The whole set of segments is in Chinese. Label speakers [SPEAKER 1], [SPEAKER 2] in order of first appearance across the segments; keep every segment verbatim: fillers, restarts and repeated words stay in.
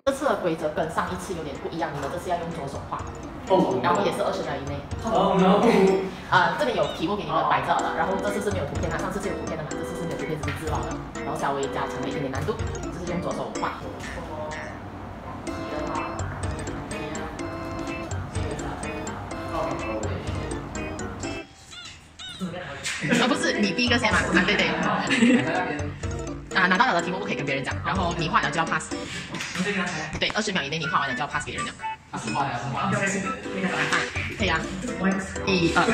[SPEAKER 1] 这次的规则跟上一次有点不一样，你们这次要用左手画，
[SPEAKER 2] 哦，
[SPEAKER 1] 然后也是二十秒以内。
[SPEAKER 2] 哦，然后
[SPEAKER 1] 啊，这里有题目给你们摆着的，然后这次是没有图片的，上次是有图片的嘛，这次是没有图片，只是字报的，然后稍微加强了一点点难度，就是用左手画。啊，不是你第一个先嘛？啊，对对。啊，拿到了的题目不可以跟别人讲，然后你画了就要 pass。对，二十秒以内你画完了就要 pass 给人讲。
[SPEAKER 2] pass 画呀，画。
[SPEAKER 1] 可以啊。一二。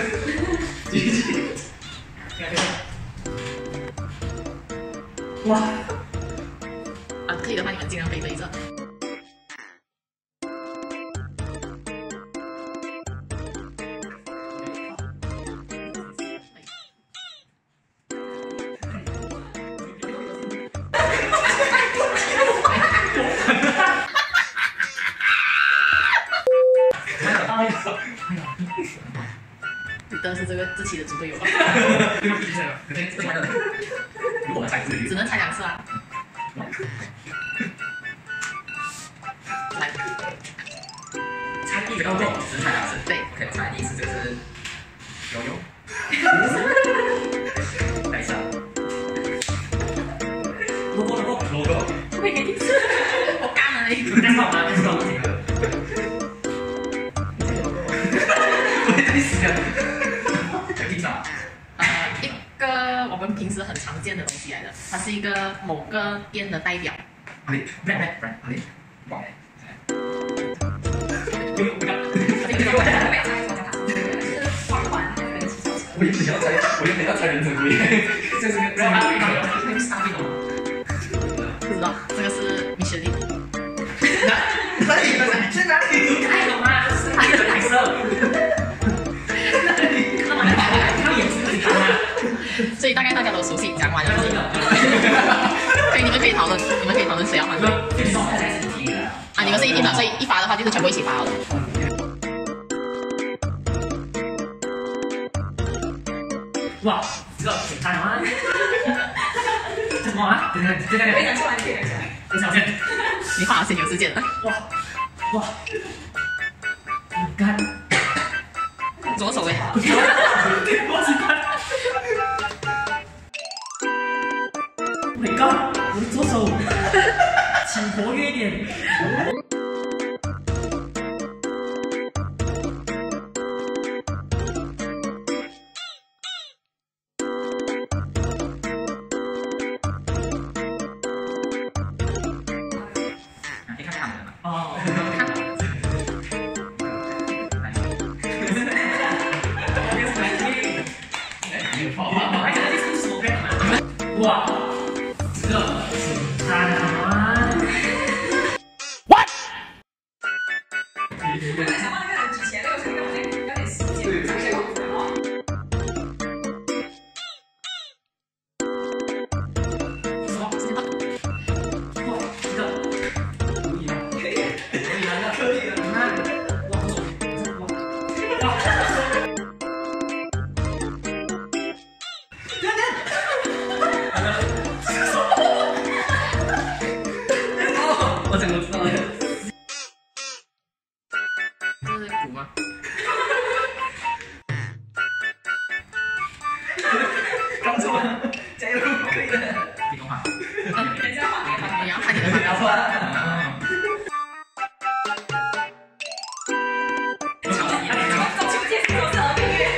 [SPEAKER 2] 哇！
[SPEAKER 1] 啊，可以的话你们尽量背背着。你的是这个志奇的猪队友吧？
[SPEAKER 2] 如果猜字，
[SPEAKER 1] 只能猜两次啊。来，
[SPEAKER 2] 猜第一个动作只能猜两次。
[SPEAKER 1] 对
[SPEAKER 2] ，OK，我猜第一次这个是游泳。等一下 ，logo logo logo，
[SPEAKER 1] 会给你吃，我干了嘞。
[SPEAKER 2] 但是好吗？但是好吗？这个。
[SPEAKER 1] 呃，一个我们平时很常见的东西来的，它是一个某个店的代表。
[SPEAKER 2] 好嘞，来来来，好嘞，哇！有有有，我也不要猜，我也不要猜人成龟，这是个这是个上面的吗？
[SPEAKER 1] 不知道，这个是米其林。
[SPEAKER 2] 哪里？去哪里？太懂了，是它的彩色。
[SPEAKER 1] 所以大概大家都熟悉，讲完了。所以你们可以讨论，你们可以讨论谁要换。啊，你们是一 team 的，所以一发的话就是全部一起发好了。
[SPEAKER 2] 哇，这个简单吗？这什么啊？等等等等，非常出来，非常出来，非常见。
[SPEAKER 1] 你画好先有时间了。
[SPEAKER 2] 哇哇，你看，
[SPEAKER 1] 左手哎。
[SPEAKER 2] 我只看。Oh my god！ 我的左手，请活跃一点。可以看看他们吗？哦，看。哇！这是他吗 ？What？
[SPEAKER 3] 我在想问那个人之前那个是有点有点时间，对，这些我不知道。
[SPEAKER 2] 什么？时间到？哇，这个可以了，可以，可以了，可以了，你看，哇，哇，哇。我整个知道了。
[SPEAKER 1] 这是鼓吗？
[SPEAKER 2] 刚做完，加油，可以的。你动画。
[SPEAKER 3] 人家画给他，
[SPEAKER 1] 你要看你的发
[SPEAKER 2] 不要错了。
[SPEAKER 3] 中秋节是多少个月？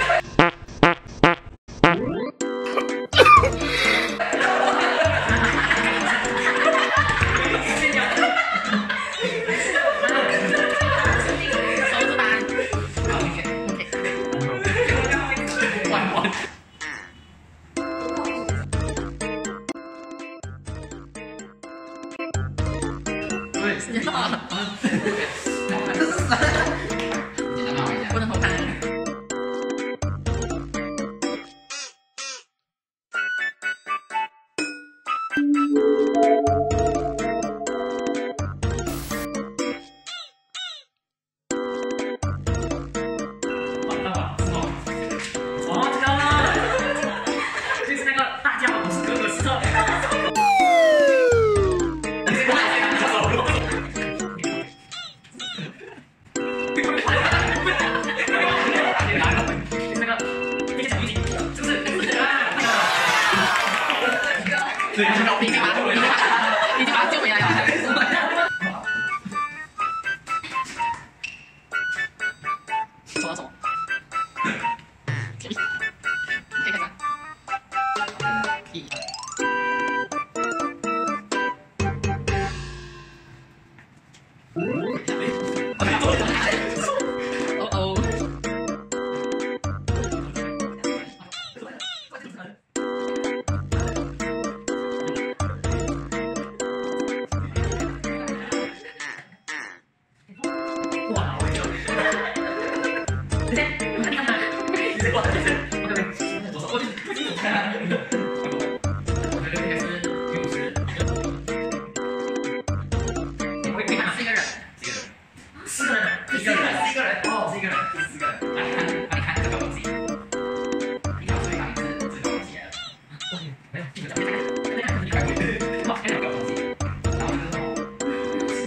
[SPEAKER 2] 对，
[SPEAKER 1] 时间到了，
[SPEAKER 2] 这是啥？你来帮我一下。
[SPEAKER 1] 不能偷看。
[SPEAKER 2] 完了吧？是吗？哦，知道了，就是那个大家我是哥哥是。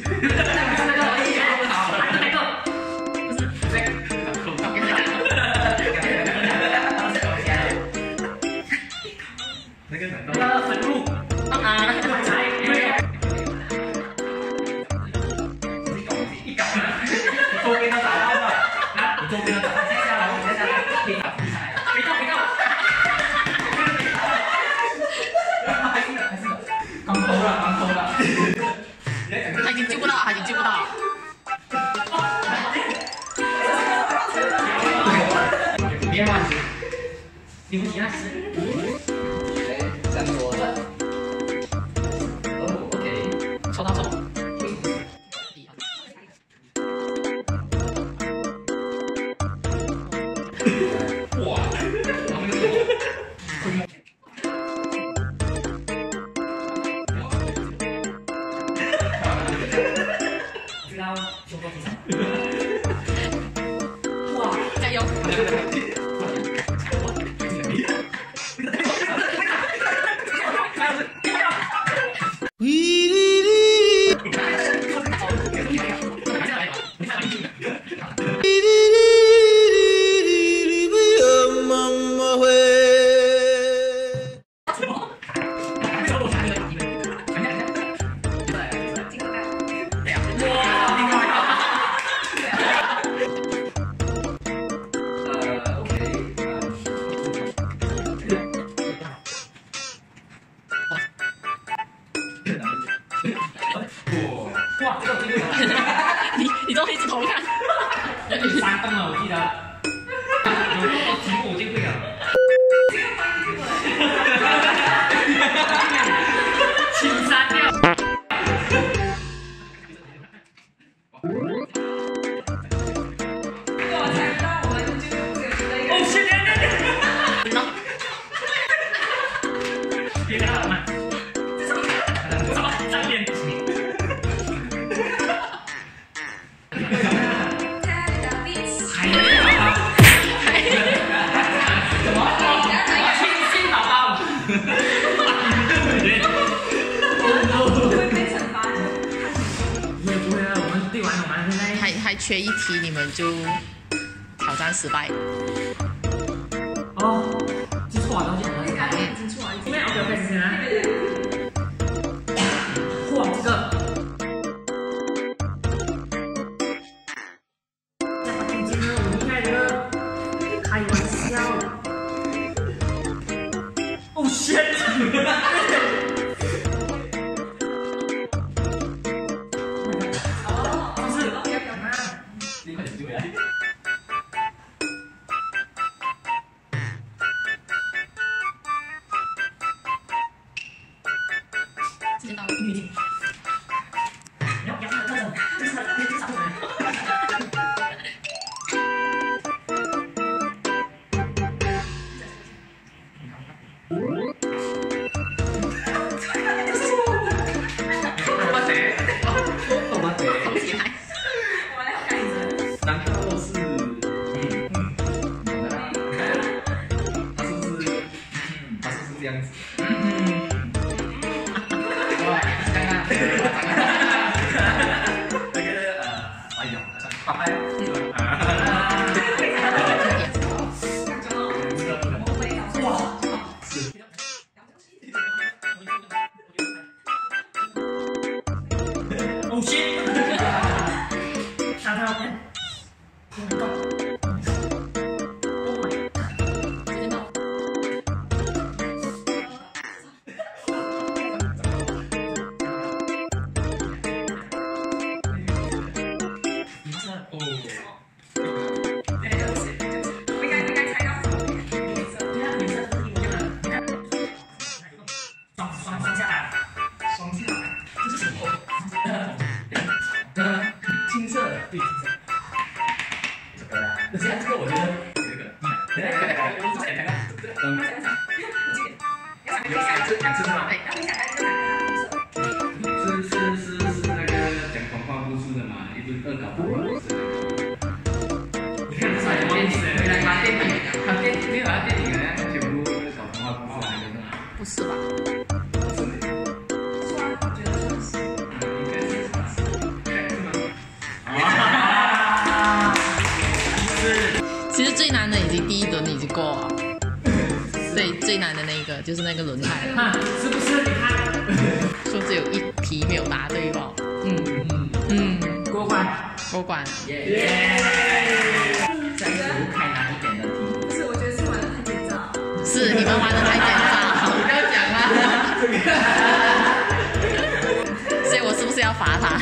[SPEAKER 2] 那个那个粉露啊，买菜，一搞你周边都找到了，啊，你周边都找到，再下来，再下来，可以找题材，没到没到，还是还是刚偷了，刚偷了，
[SPEAKER 1] 他已经救不到，他已经救不到。
[SPEAKER 2] 别忘记，你不急啊？哦 ，OK，
[SPEAKER 1] 抽到抽。
[SPEAKER 2] 哇！知道修过题材。哇！
[SPEAKER 1] 加油！
[SPEAKER 2] 哇，这个机会
[SPEAKER 1] 你你都一直偷看。
[SPEAKER 2] 要给三分了，我记得。有这么多题目我就会了。请删掉。
[SPEAKER 3] 如果我猜不到，我们就不给出的一个。
[SPEAKER 2] 哦，谢谢谢谢。别跟他玩嘛。这什么？什么？三点。
[SPEAKER 1] 还还缺一题，你们就挑战失败。
[SPEAKER 2] 哦，记错了，记错了。
[SPEAKER 3] 已经出来一
[SPEAKER 2] 后面 OK OK 行了。哇，这个。在发中间呢，我厉害的，开玩笑。哦 shit！
[SPEAKER 1] 见到预定。
[SPEAKER 2] 要要看那种，就是至少。难道是？嗯嗯，他是不是？嗯，他是不是这样子？嗯。哇，刚刚。那个呃，哎呦，拜拜。哇，是。哦shit！大家好。Oh my god！Oh my god！
[SPEAKER 1] 时间到。
[SPEAKER 2] 银色哦。
[SPEAKER 3] 对，就是就是，我应该应该猜到什么颜色？
[SPEAKER 2] 对啊，银色是一模一样的。你看，双双双下来，双下来，这是什么？呃，青色的，对，青色。这个呀。
[SPEAKER 1] 最难的那一个就是那个轮胎，
[SPEAKER 2] 看是不是？你看，
[SPEAKER 1] 说只有一题没有答对吧？
[SPEAKER 2] 嗯嗯嗯，过关，
[SPEAKER 1] 过关。
[SPEAKER 2] 耶！下一组开难一点的题目。
[SPEAKER 3] 不是，我觉得是玩的太紧张。
[SPEAKER 1] 是你们玩的太紧张，
[SPEAKER 2] 不要讲啦。
[SPEAKER 1] 所以我是不是要罚他？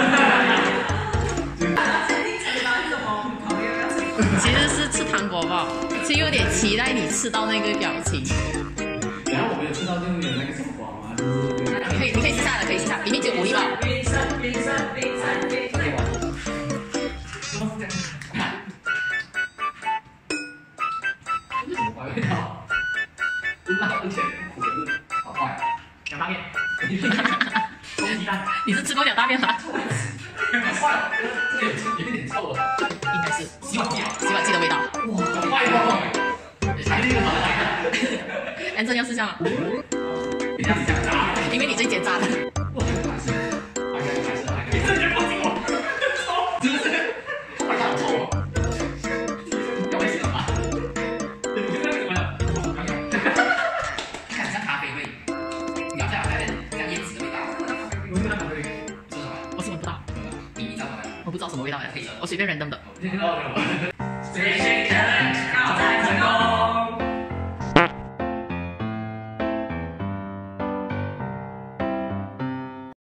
[SPEAKER 1] 其实是吃糖果吧，其实有点期待你吃到那个表情。
[SPEAKER 2] 然后我没有吃到就有那个什么光嘛，就是
[SPEAKER 1] 可以，你可以吃下的，可以吃下，里面只有五粒吧。
[SPEAKER 3] 冰山，冰山，冰山，冰山。
[SPEAKER 2] 为什么坏味道？不辣而且苦的是好坏。两大面，臭鸡蛋。
[SPEAKER 1] 你是吃过鸟大便吗？
[SPEAKER 2] 坏了，这个有有点臭了。
[SPEAKER 1] 应该是
[SPEAKER 2] 洗碗机，
[SPEAKER 1] 洗碗机的味道。
[SPEAKER 2] 哇，好坏哦！还是一个麻烦。
[SPEAKER 1] 安正要试下吗？
[SPEAKER 2] 你这样子讲渣，
[SPEAKER 1] 因为你最奸诈的。
[SPEAKER 2] 我还是还是还是还是，你这就不行哦，臭，真的是，坏到臭哦。要危险了吧？你这个怎么了？看像咖啡味，咬下来像椰子的味道。我是咖啡味，是什么？
[SPEAKER 1] 我是闻不到，
[SPEAKER 2] 你你知道吗？
[SPEAKER 1] 我不知道什么味道呀，我随便 random 的。
[SPEAKER 2] Spacesheep 要再成功。